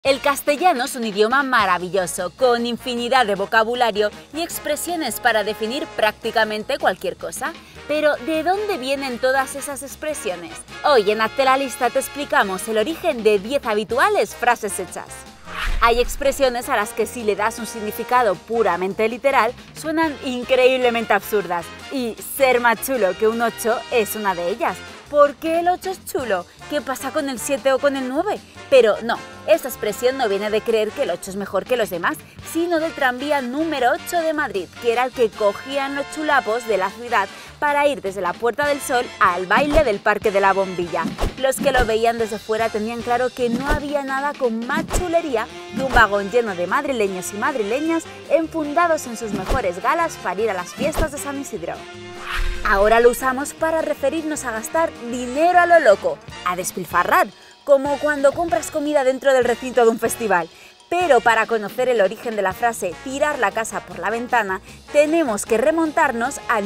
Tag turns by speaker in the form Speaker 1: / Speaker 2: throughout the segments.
Speaker 1: El castellano es un idioma maravilloso, con infinidad de vocabulario y expresiones para definir prácticamente cualquier cosa. Pero, ¿de dónde vienen todas esas expresiones? Hoy en Hazte la Lista te explicamos el origen de 10 habituales frases hechas. Hay expresiones a las que si le das un significado puramente literal, suenan increíblemente absurdas. Y ser más chulo que un 8 es una de ellas. ¿Por qué el 8 es chulo? ¿Qué pasa con el 7 o con el 9? Pero no, esta expresión no viene de creer que el 8 es mejor que los demás, sino del tranvía número 8 de Madrid, que era el que cogían los chulapos de la ciudad para ir desde la Puerta del Sol al baile del Parque de la Bombilla. Los que lo veían desde fuera tenían claro que no había nada con más chulería que un vagón lleno de madrileños y madrileñas enfundados en sus mejores galas para ir a las fiestas de San Isidro. Ahora lo usamos para referirnos a gastar dinero a lo loco, a despilfarrar, como cuando compras comida dentro del recinto de un festival. Pero para conocer el origen de la frase tirar la casa por la ventana, tenemos que remontarnos al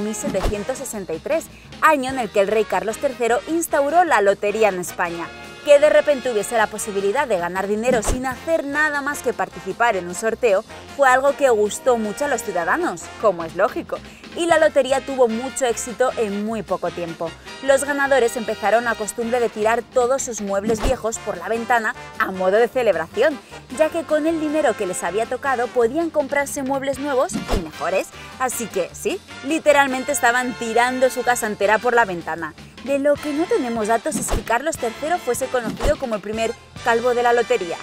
Speaker 1: 1763, año en el que el rey Carlos III instauró la lotería en España. Que de repente hubiese la posibilidad de ganar dinero sin hacer nada más que participar en un sorteo fue algo que gustó mucho a los ciudadanos, como es lógico, y la lotería tuvo mucho éxito en muy poco tiempo. Los ganadores empezaron la costumbre de tirar todos sus muebles viejos por la ventana a modo de celebración, ya que con el dinero que les había tocado podían comprarse muebles nuevos y mejores, así que sí, literalmente estaban tirando su casa entera por la ventana. De lo que no tenemos datos es que Carlos III fuese conocido como el primer calvo de la lotería.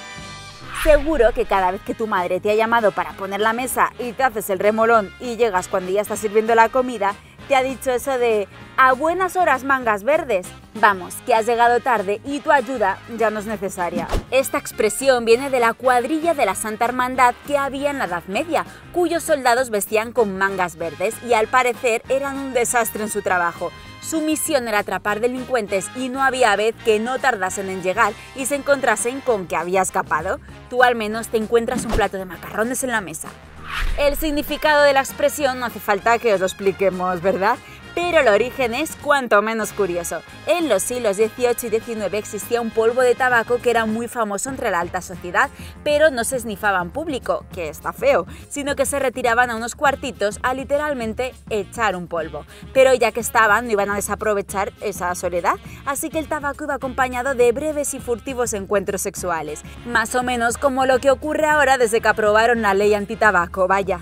Speaker 1: Seguro que cada vez que tu madre te ha llamado para poner la mesa y te haces el remolón y llegas cuando ya está sirviendo la comida, te ha dicho eso de «a buenas horas, mangas verdes». Vamos, que has llegado tarde y tu ayuda ya no es necesaria. Esta expresión viene de la cuadrilla de la Santa Hermandad que había en la Edad Media, cuyos soldados vestían con mangas verdes y al parecer eran un desastre en su trabajo. Su misión era atrapar delincuentes y no había vez que no tardasen en llegar y se encontrasen con que había escapado. Tú al menos te encuentras un plato de macarrones en la mesa. El significado de la expresión no hace falta que os lo expliquemos, ¿verdad? Pero el origen es cuanto menos curioso. En los siglos XVIII y XIX existía un polvo de tabaco que era muy famoso entre la alta sociedad, pero no se esnifaba en público, que está feo, sino que se retiraban a unos cuartitos a literalmente echar un polvo. Pero ya que estaban, no iban a desaprovechar esa soledad, así que el tabaco iba acompañado de breves y furtivos encuentros sexuales. Más o menos como lo que ocurre ahora desde que aprobaron la ley antitabaco, vaya.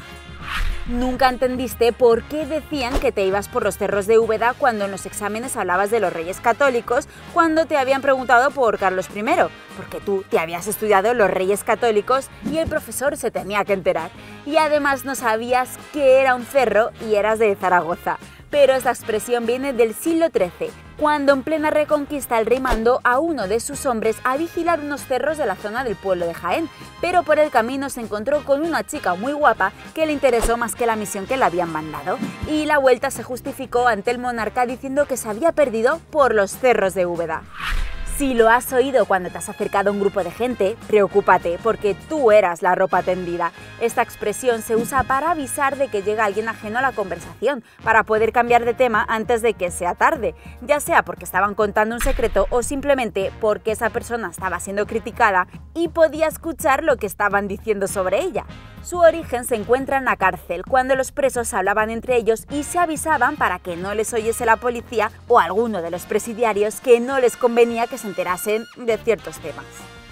Speaker 1: ¿Nunca entendiste por qué decían que te ibas por los cerros de Úbeda cuando en los exámenes hablabas de los Reyes Católicos cuando te habían preguntado por Carlos I? Porque tú te habías estudiado los Reyes Católicos y el profesor se tenía que enterar. Y además no sabías qué era un cerro y eras de Zaragoza. Pero esta expresión viene del siglo XIII, cuando en plena Reconquista el rey mandó a uno de sus hombres a vigilar unos cerros de la zona del pueblo de Jaén, pero por el camino se encontró con una chica muy guapa que le interesó más que la misión que le habían mandado, y la vuelta se justificó ante el monarca diciendo que se había perdido por los cerros de Úbeda. Si lo has oído cuando te has acercado a un grupo de gente, preocúpate, porque tú eras la ropa tendida. Esta expresión se usa para avisar de que llega alguien ajeno a la conversación, para poder cambiar de tema antes de que sea tarde, ya sea porque estaban contando un secreto o simplemente porque esa persona estaba siendo criticada y podía escuchar lo que estaban diciendo sobre ella. Su origen se encuentra en la cárcel, cuando los presos hablaban entre ellos y se avisaban para que no les oyese la policía o alguno de los presidiarios que no les convenía que se enterasen de ciertos temas.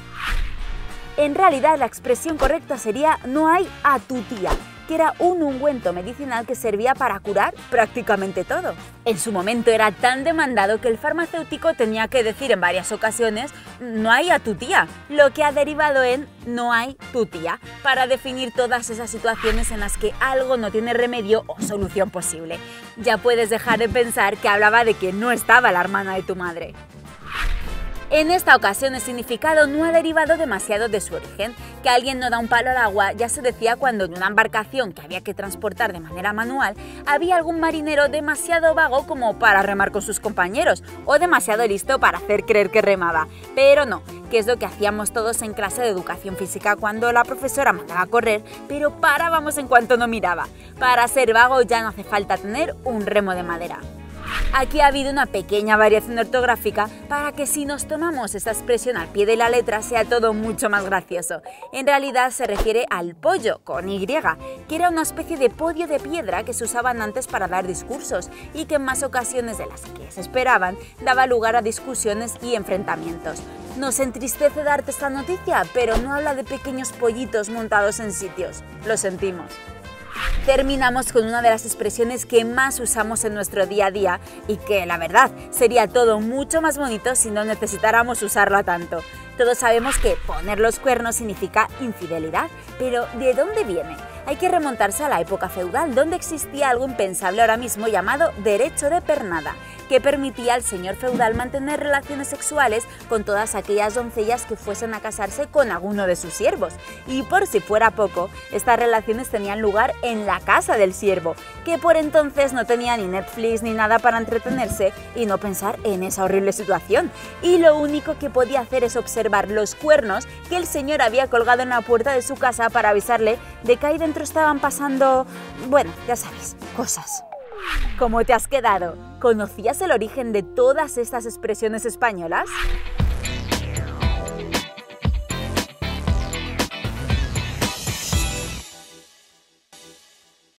Speaker 1: En realidad la expresión correcta sería «no hay a tu tía», que era un ungüento medicinal que servía para curar prácticamente todo. En su momento era tan demandado que el farmacéutico tenía que decir en varias ocasiones «no hay a tu tía», lo que ha derivado en «no hay tu tía», para definir todas esas situaciones en las que algo no tiene remedio o solución posible. Ya puedes dejar de pensar que hablaba de que no estaba la hermana de tu madre. En esta ocasión el significado no ha derivado demasiado de su origen. Que alguien no da un palo al agua ya se decía cuando en una embarcación que había que transportar de manera manual había algún marinero demasiado vago como para remar con sus compañeros o demasiado listo para hacer creer que remaba. Pero no, que es lo que hacíamos todos en clase de educación física cuando la profesora mandaba a correr, pero parábamos en cuanto no miraba. Para ser vago ya no hace falta tener un remo de madera. Aquí ha habido una pequeña variación ortográfica para que si nos tomamos esta expresión al pie de la letra sea todo mucho más gracioso. En realidad se refiere al pollo, con Y, que era una especie de podio de piedra que se usaban antes para dar discursos y que en más ocasiones de las que se esperaban daba lugar a discusiones y enfrentamientos. Nos entristece darte esta noticia, pero no habla de pequeños pollitos montados en sitios. Lo sentimos. Terminamos con una de las expresiones que más usamos en nuestro día a día y que, la verdad, sería todo mucho más bonito si no necesitáramos usarla tanto. Todos sabemos que poner los cuernos significa infidelidad, pero ¿de dónde viene? Hay que remontarse a la época feudal, donde existía algo impensable ahora mismo llamado derecho de pernada, que permitía al señor feudal mantener relaciones sexuales con todas aquellas doncellas que fuesen a casarse con alguno de sus siervos. Y por si fuera poco, estas relaciones tenían lugar en la casa del siervo, que por entonces no tenía ni Netflix ni nada para entretenerse y no pensar en esa horrible situación. Y lo único que podía hacer es observar los cuernos que el señor había colgado en la puerta de su casa para avisarle de que ahí dentro estaban pasando, bueno, ya sabéis, cosas. ¿Cómo te has quedado? ¿Conocías el origen de todas estas expresiones españolas?